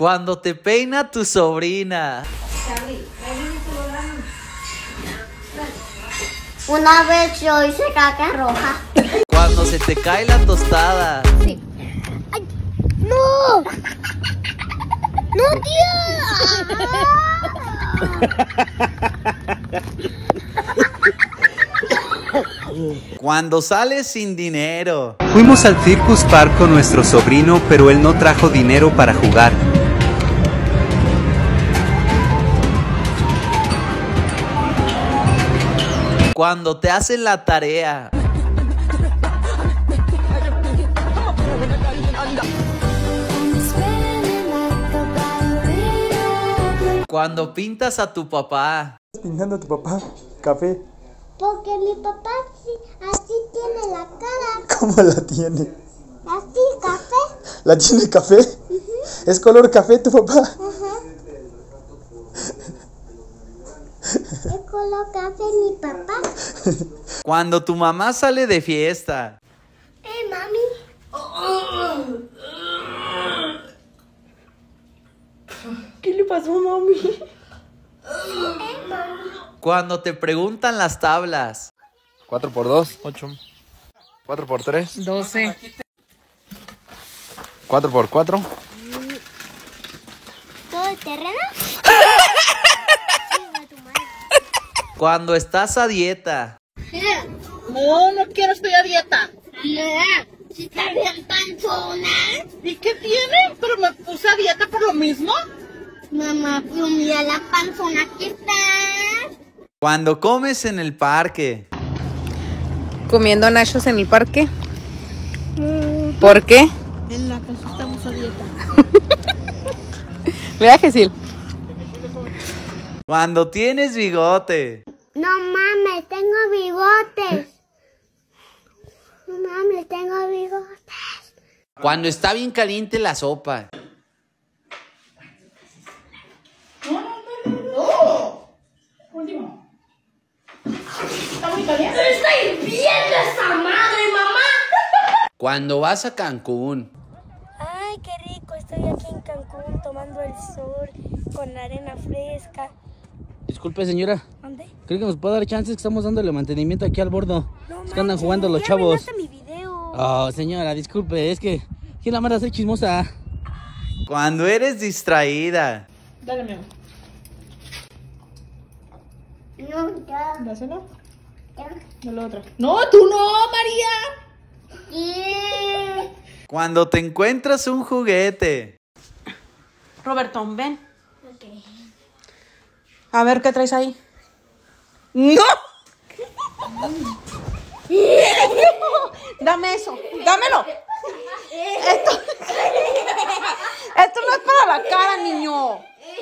Cuando te peina tu sobrina. Una vez yo hice caca roja. Cuando se te cae la tostada. Sí. ¡Ay! ¡No! ¡No, tío! Cuando sales sin dinero. Fuimos al Circus Park con nuestro sobrino, pero él no trajo dinero para jugar. Cuando te hacen la tarea. Cuando pintas a tu papá. Pintando a tu papá, café. Porque mi papá así tiene la cara. ¿Cómo la tiene? Así, café. ¿La tiene café? ¿Es color café tu papá? Es color café mi papá. Cuando tu mamá sale de fiesta. Mami. ¿Qué le pasó, mami? Mami. Cuando te preguntan las tablas. 4 por 2, 8. 4 por 3, 12. 4 por 4. ¿Todo el terreno? Cuando estás a dieta. No, no quiero, estoy a dieta. Si está bien panzona. ¿Y qué tiene? Pero me puse a dieta por lo mismo. Mamá, pero mira la panzona que está. Cuando comes en el parque. Comiendo nachos en el parque. ¿Por qué? En la casa estamos a dieta. ¿Verdad, Gesil? Cuando tienes bigote. No mames, tengo bigotes. No mames, tengo bigotes. Cuando está bien caliente la sopa. Último. Está muy caliente. ¡Está hirviendo esa madre, mamá! Cuando vas a Cancún. Ay, qué rico, estoy aquí en Cancún tomando el sol con la arena fresca. Disculpe, señora. ¿Dónde? ¿Cree que nos puede dar chances que estamos dándole mantenimiento aquí al bordo? No, Es que andan jugando los chavos. mi video. Oh, señora, disculpe, es que ¿quién la manda a ser chismosa? Cuando eres distraída. Dale, mi amor. No, ya. Dáselo. Ya. Dale otra. No, tú no, María. Yeah. Cuando te encuentras un juguete. Roberto, ven. Ok. A ver, ¿qué traes ahí? ¡No! Dame eso, dámelo. Esto no es para la cara, niño.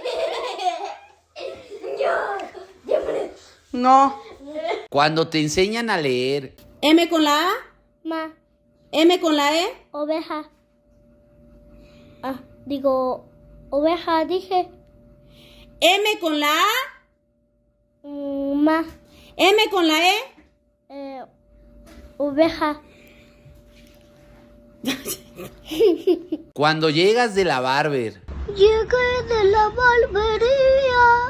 No. Cuando te enseñan a leer. M con la A, Ma, M con la E. oveja. Ah, digo, oveja, dije. M con la A, Ma, M con la E. Oveja. Cuando llegas de la barber. Llegué de la barbería,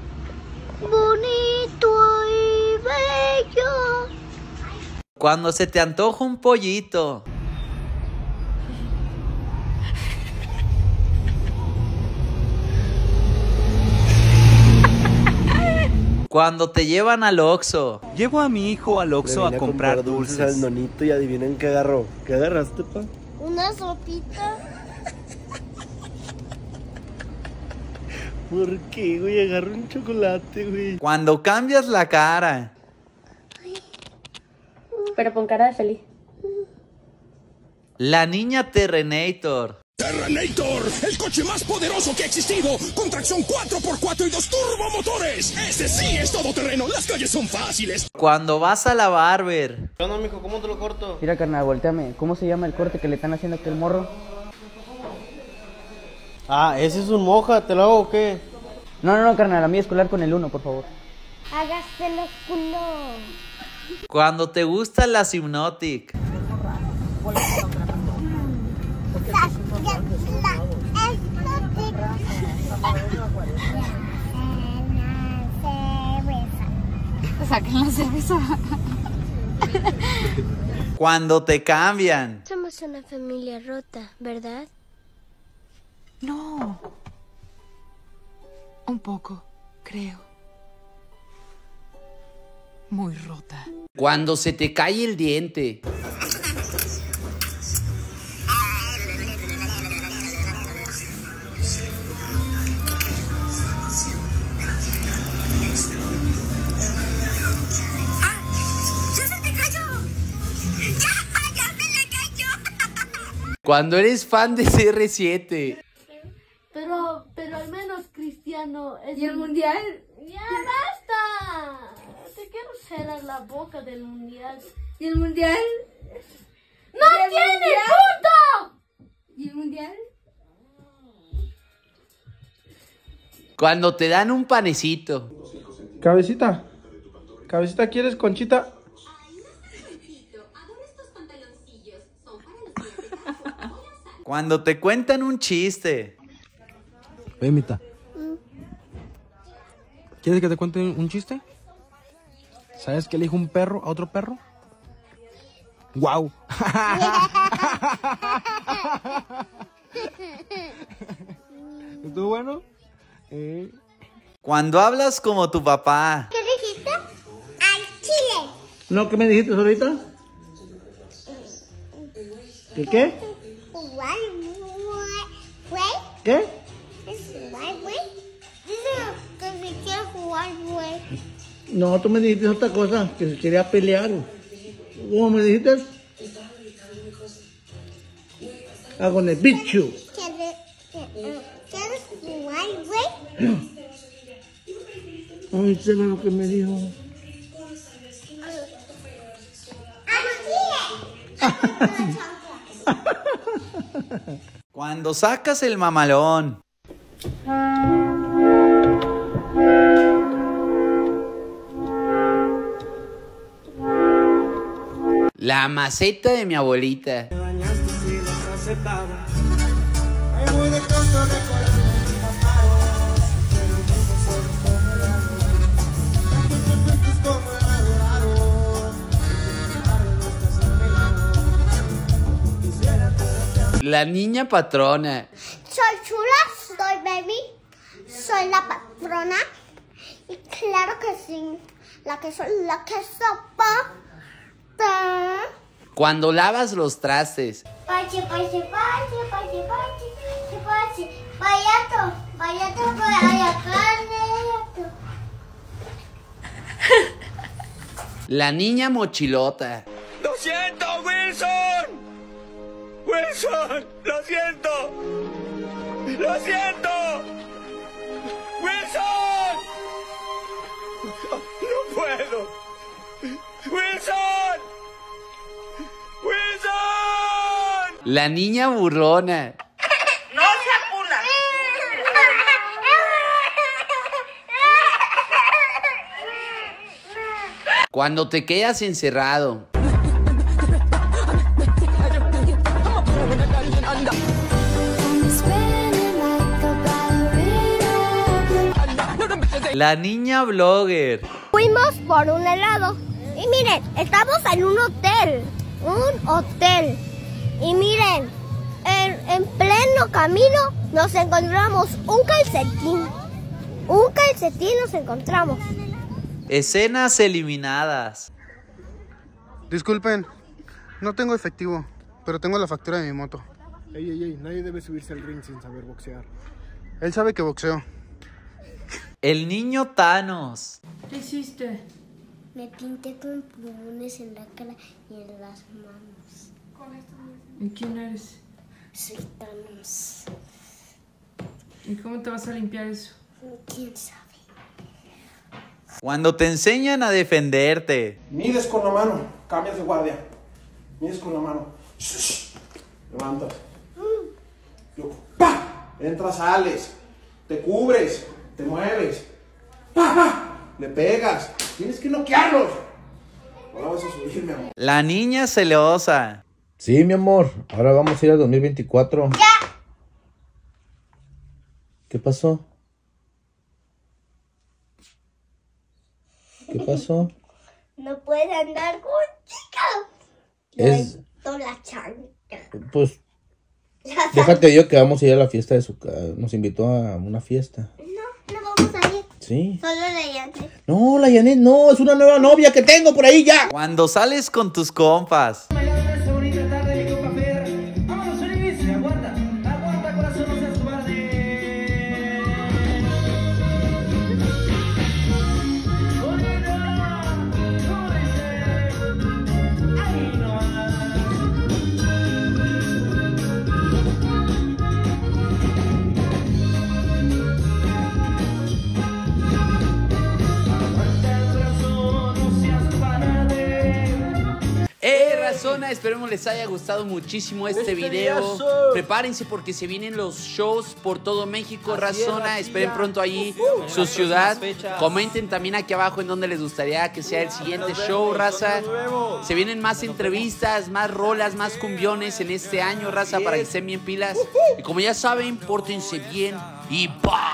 bonito y bello. Cuando se te antoja un pollito. Cuando te llevan al Oxxo. Llevo a mi hijo al Oxxo a comprar dulces. Al nonito y adivinen qué agarró. ¿Qué agarraste, pa? Una sopita. ¿Por qué, güey? Agarró un chocolate, güey. Cuando cambias la cara. Pero con cara de feliz. La niña Terrenator. Terrenator, el coche más poderoso que ha existido, con tracción 4x4 y 2 turbomotores. Ese sí es todoterreno, las calles son fáciles. Cuando vas a la barber. ¿Qué onda, mijo? ¿Cómo te lo corto? Mira, carnal, volteame. ¿Cómo se llama el corte que le están haciendo aquí al morro? Ah, ese es un moja, ¿te lo hago o qué? No, carnal, a mí escolar con el 1, por favor. Hágaselo culo. Cuando te gusta la Hypnotic. Saquen la cerveza. Cuando te cambian. Somos una familia rota, ¿verdad? No. Un poco, creo. Muy rota. Cuando se te cae el diente. Cuando eres fan de CR7. Pero al menos Cristiano es... ¿Y el mundial? ¡Ya basta! Te quiero cerrar la boca del mundial. ¿Y el mundial? ¡No tiene punto! ¿Y el mundial? Cuando te dan un panecito. Cabecita. Cabecita, ¿quieres conchita? Cuando te cuentan un chiste. Oye, Mita. ¿Quieres que te cuente un chiste? ¿Sabes qué le dijo un perro a otro perro? ¡Guau! ¿Estuvo bueno? Cuando hablas como tu papá. ¿Qué dijiste? Al chile. No, ¿qué me dijiste ahorita? ¿Qué qué? ¿Qué? Que si quiere jugar, güey. No, tú me dijiste otra cosa, que se quería pelear. ¿Cómo me dijiste? Hago el bicho. ¿Quieres jugar, güey? Ay, sé lo que me dijo. Cuando sacas el mamalón. La maceta de mi abuelita. La niña patrona. Soy chula, soy baby, soy la patrona. Y claro que sí, la que soy la que sopa. Cuando lavas los trastes. Pachi, pachi, pachi, pachi, pachi, pachi, payato, payato, payato. La niña mochilota. ¡Lo siento, Wilson! ¡Wilson! ¡Lo siento! ¡Lo siento! ¡Wilson! ¡No puedo! ¡Wilson! ¡Wilson! La niña burlona. ¡No se apuna! Cuando te quedas encerrado. La niña blogger. Fuimos por un helado. Y miren, estamos en un hotel. Y miren, en pleno camino nos encontramos un calcetín. Nos encontramos. Escenas eliminadas. Disculpen, no tengo efectivo, pero tengo la factura de mi moto. Ey, nadie debe subirse al ring sin saber boxear. Él sabe que boxeo. El niño Thanos. ¿Qué hiciste? Me pinté con plumones en la cara y en las manos. ¿Y quién eres? Soy Thanos. ¿Y cómo te vas a limpiar eso? ¿Quién sabe? Cuando te enseñan a defenderte. Mides con la mano, cambias de guardia. Mides con la mano. Levantas. Luego, ¡pa! Entras, sales. Te cubres. Te mueves. ¡Pa, pa! Le pegas. Tienes que noquearlos. Ahora vas a subir, mi amor. La niña celosa. Sí, mi amor. Ahora vamos a ir al 2024. ¡Ya! ¿Qué pasó? pasó? No puede andar con chicas. Es... La chanca. Pues... Déjate digo que vamos a ir a la fiesta de su casa. Nos invitó a una fiesta. No vamos a ir. Sí. Solo la Janet. No, la Janet no, es una nueva novia que tengo por ahí ya. Cuando sales con tus compas. Razona, esperemos les haya gustado muchísimo este video. Videazo. Prepárense porque se vienen los shows por todo México. Razona, esperen pronto ahí su ciudad. Comenten también aquí abajo en donde les gustaría que sea el siguiente show, raza. Se vienen más entrevistas, más rolas, más cumbiones en este año, raza, para que estén bien pilas. Y como ya saben, pórtense bien y bye.